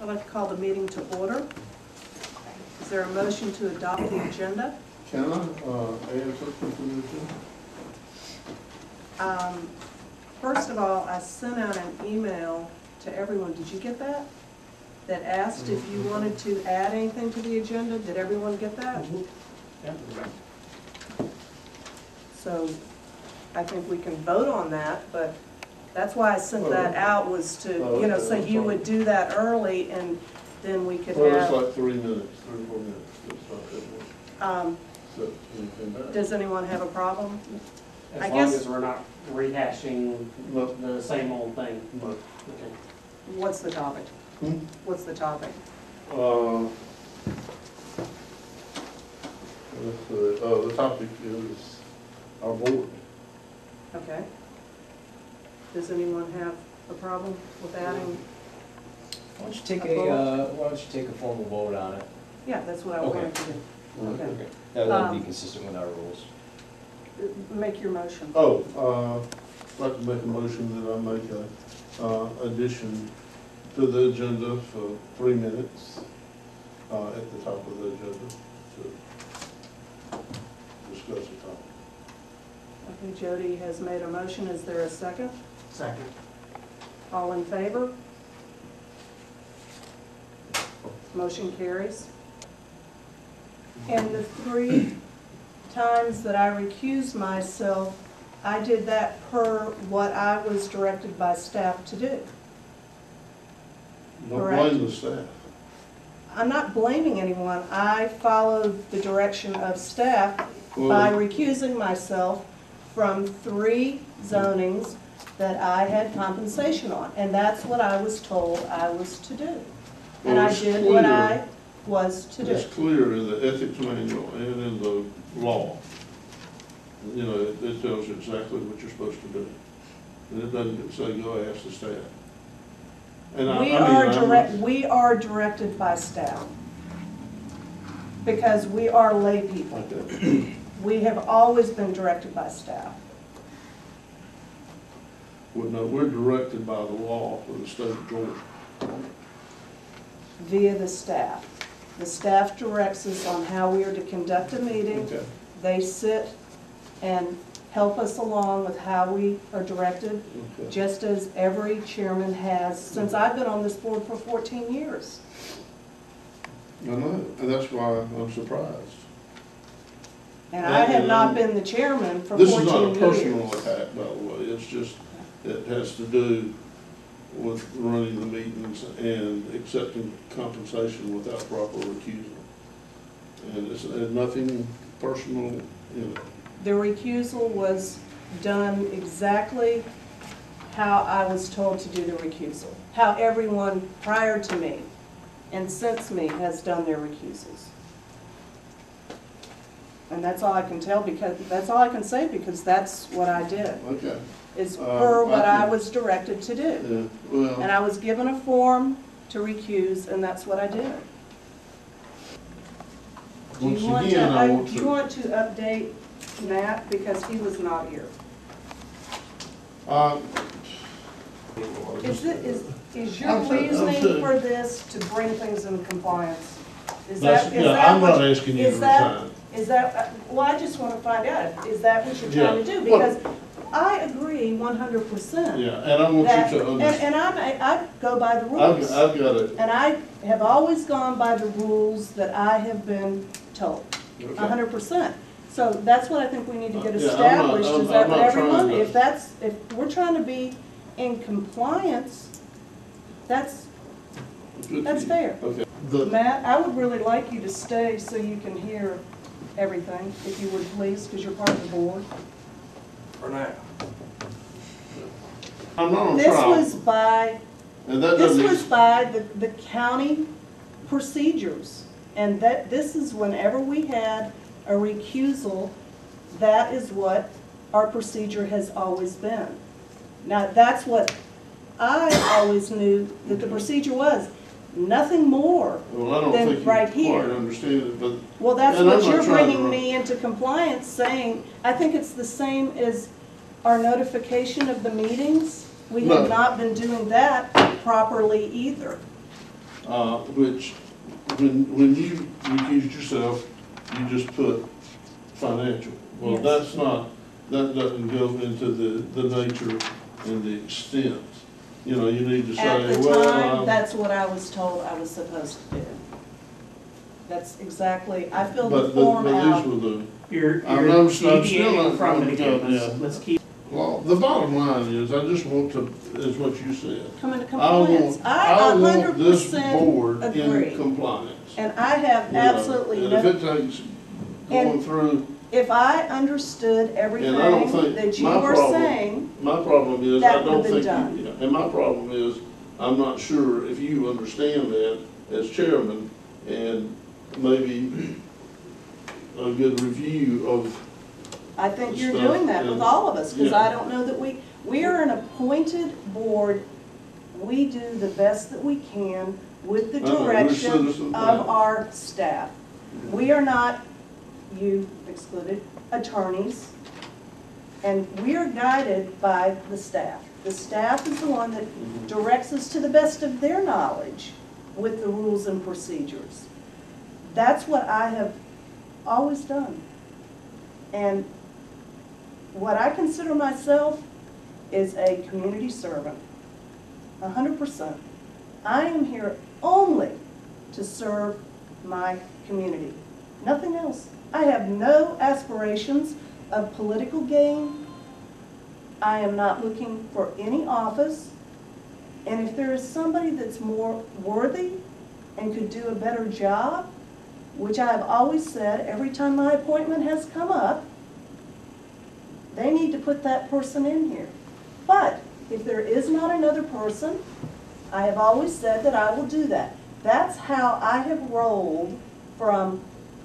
I'd like to call the meeting to order. Is there a motion to adopt the agenda? Can I add something to the agenda? First of all, I sent out an email to everyone. Did you get that? That asked if you wanted to add anything to the agenda. Did everyone get that? Yeah. So I think we can vote on that, but that's why I sent that out, was to, you know, so you would do that early and then we could Well, have. it's like 3 minutes, 3 or 4 minutes. It's not that much. So, anything back? Does anyone have a problem? As long as we're not rehashing the same old thing. No. Okay. What's the topic? What's the topic? The topic is our board. Okay. Does anyone have a problem with adding? Why don't you take a formal vote on it? Yeah, that's what I Okay. wanted to do. Okay. Okay. That'd be consistent with our rules. Make your motion. Oh, I'd like to make a motion that I make a addition to the agenda for 3 minutes at the top of the agenda to discuss the topic. Okay, Jody has made a motion. Is there a second? Second. All in favor? Motion carries. And the 3 times that I recused myself, I did that per what I was directed by staff to do. Don't Correct. blame the staff. I'm not blaming anyone. I followed the direction of staff by recusing myself from 3 zonings that I had compensation on. And that's what I was told I was to do. And I did what I was to do. It's clear in the ethics manual and in the law. You know, it tells you exactly what you're supposed to do. And it doesn't say, go ask the staff. And We are directed by staff, because we are lay people. Okay. We have always been directed by staff. Well, no, we're directed by the law for the state of Georgia. Via the staff. The staff directs us on how we are to conduct a meeting. Okay. They sit and help us along with how we are directed, Okay. just as every chairman has since I've been on this board for 14 years. I know, and that's why I'm surprised. And I have not been the chairman for 14 This years. is not a personal attack, by the way. It's just, it has to do with running the meetings and accepting compensation without proper recusal. And it's nothing personal in it. The recusal was done exactly how I was told to do the recusal, how everyone prior to me and since me has done their recusals. And that's all I can tell, because that's all I can say, because that's what I did. Okay. Is per what I was directed to do. Yeah, well. And I was given a form to recuse, and that's what I did. Do you want to update Matt, because he was not here? Is your reasoning for this to bring things in compliance? I'm not asking you to resign. Well, I just want to find out, is that what you're trying to do? Because I agree 100%. Yeah, and I want you to understand. And I go by the rules. I've got it. And I have always gone by the rules that I have been told, 100%. So that's what I think we need to get established, is that every Monday, if we're trying to be in compliance, that's fair. Okay. Matt, I would really like you to stay so you can hear everything, if you would please, because you're part of the board. For now. I'm not on This trial. was by the county procedures, and that this is whenever we had a recusal, that is what our procedure has always been. Now, that's what I always knew that the procedure was. Nothing more Well, I don't than think you right quite here. understand it, but. Well, that's and what I'm not you're trying to bringing me into compliance, saying, I think it's the same as our notification of the meetings. We have No. not been doing that properly either. which, when you recused yourself, you just put financial. Well, Yes. that's not, that doesn't go into the nature and the extent. You know, you need to say, At the well, time, that's what I was told I was supposed to do. That's exactly, I filled the but form these out. were the, You're I'm still deviating not from going the to go, beginning. yeah. Let's keep. well, the bottom line is, I just want to, is what you said. Come into I compliance. want, I I want this 100% board agree. in compliance. And I have You know, absolutely And if no, it takes going And- through, if I understood everything and I don't think, that you my were problem, saying, my problem is, that I don't would've been think done. you, and my problem is, I'm not sure if you understand that as chairman, and maybe a good review of, I think you're Stuff doing that with and- all of us, because yeah. I don't know that we are an appointed board. We do the best that we can with the I know, we're direction citizens, of yeah. our staff. We are not, you excluded, attorneys, and we are guided by the staff. The staff is the one that directs us to the best of their knowledge with the rules and procedures. That's what I have always done. And what I consider myself is a community servant, 100%. I am here only to serve my community, nothing else. I have no aspirations of political gain. I am not looking for any office. And if there is somebody that's more worthy and could do a better job, which I have always said every time my appointment has come up, they need to put that person in here. But if there is not another person, I have always said that I will do that. That's how I have rolled from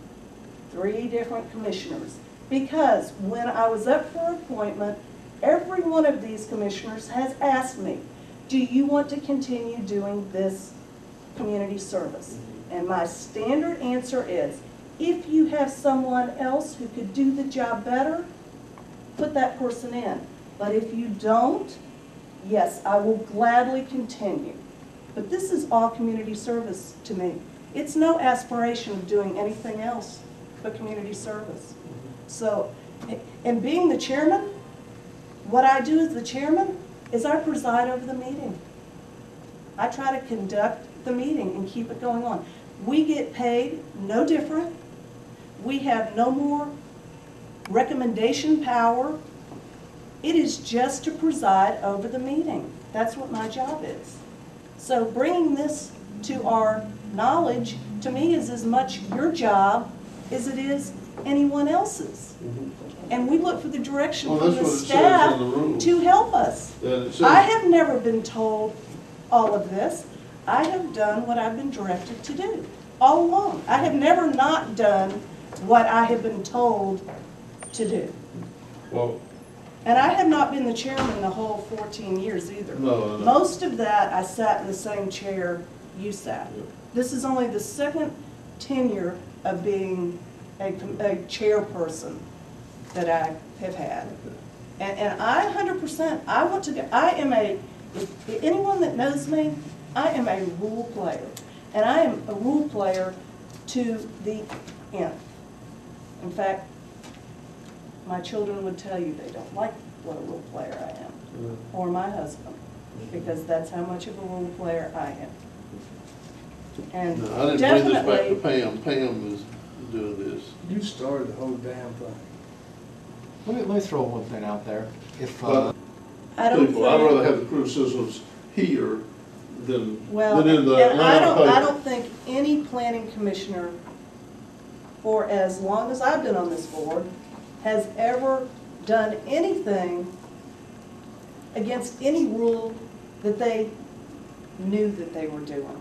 3 different commissioners. Because when I was up for appointment, every one of these commissioners has asked me, do you want to continue doing this community service? And my standard answer is, if you have someone else who could do the job better, put that person in. But if you don't, yes, I will gladly continue. But this is all community service to me. It's no aspiration of doing anything else but community service. So, and being the chairman, what I do as the chairman is I preside over the meeting. I try to conduct the meeting and keep it going on. We get paid no different. We have no more recommendation power. It is just to preside over the meeting. That's what my job is. So bringing this to our knowledge, to me, is as much your job as it is anyone else's. And we look for the direction well, from that's the what it says staff in the rules. to help us. That it says- I have never been told all of this. I have done what I've been directed to do all along. I have never not done what I have been told to do. Well, And I have not been the chairman the whole 14 years either. no, no. Most of that, I sat in the same chair you sat. Yeah. This is only the second tenure of being a chairperson that I have had. And I 100%, I want to go, I am if anyone that knows me, I am a rule player. And I am a rule player to the end. In fact, my children would tell you they don't like what a role player I am, or my husband, because that's how much of a role player I am. And No, I didn't bring this back to definitely, Pam. Pam is doing this. You started the whole damn thing. Let me throw one thing out there. If, But I don't people, I'd rather think, have the criticisms here than well, in the and I paper. don't think any planning commissioner, for as long as I've been on this board, has ever done anything against any rule that they knew that they were doing.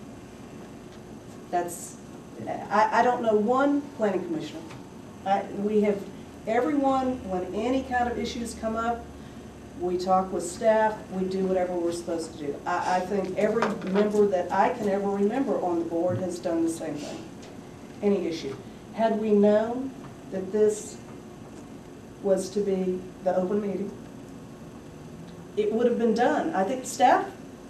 That's, I don't know one planning commissioner. We have, everyone, when any kind of issues come up, we talk with staff, we do whatever we're supposed to do. I think every member that I can ever remember on the board has done the same thing, any issue. Had we known that this was to be the open meeting, it would have been done. I think staff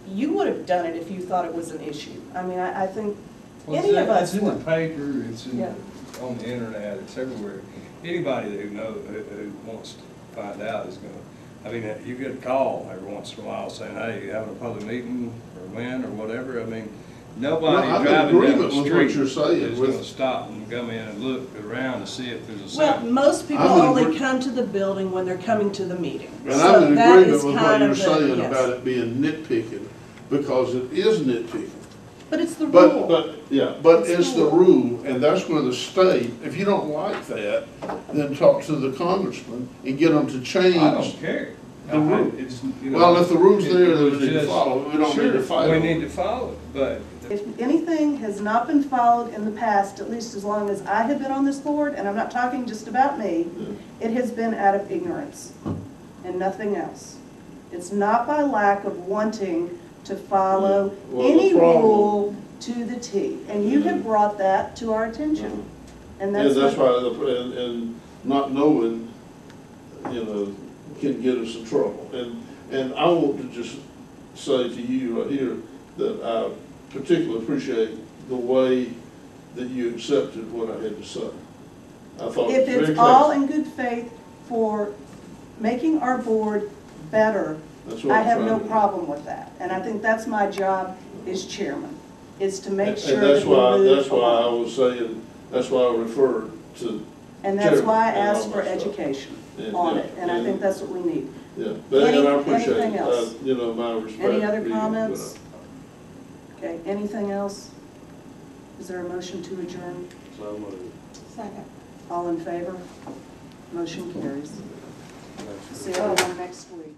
you would have done it if you thought it was an issue. I mean, I think Well, any of us It's in the would. paper, it's in, Yeah. on the internet, it's everywhere. Anybody who who wants to find out is gonna, I mean, you get a call every once in a while saying, hey, you having a public meeting, or when, or whatever, I mean, nobody Well, I'm in driving down agreement the with what street you're saying is with- gonna stop and come in and look around to see if there's a Well, sign. most people I'm in only agree- come to the building when they're coming to the meeting. And So I'm in that agreement is with what kind you're of the- saying yes. about it being nitpicking, because it is nitpicking. But it's the rule. But it's the rule, and that's where the state, if you don't like that, then talk to the congressman and get them to change. I don't care. The rule. It's, you know, Well, if the rule's it there, was then we need to just- follow it. We don't need to Sure, fight we over need it. to follow it, but If anything has not been followed in the past, at least as long as I have been on this board, and I'm not talking just about me, it has been out of ignorance and nothing else. It's not by lack of wanting to follow Well, the any problem- rule to the T. And you have brought that to our attention. And And that's that's what, why, and not knowing, you know, can get us in trouble. And I want to just say to you right here that I particularly appreciate the way that you accepted what I had to say. I thought it if was very it's all clear. in good faith for making our board better, That's what I I'm have trying no to do. problem with that. And I think that's my job as chairman, is to make And sure that's that we why, move that's why I along. was saying, that's why I referred to, And that's why I chairman and asked all for that stuff. education And, on yeah, it, and I and- think that's what we need. yeah, but, and I appreciate Anything it, else? you know, my respect. Any other for you, but, comments? Okay, anything else? Is there a motion to adjourn? Second. All in favor? Motion carries. See everyone next week.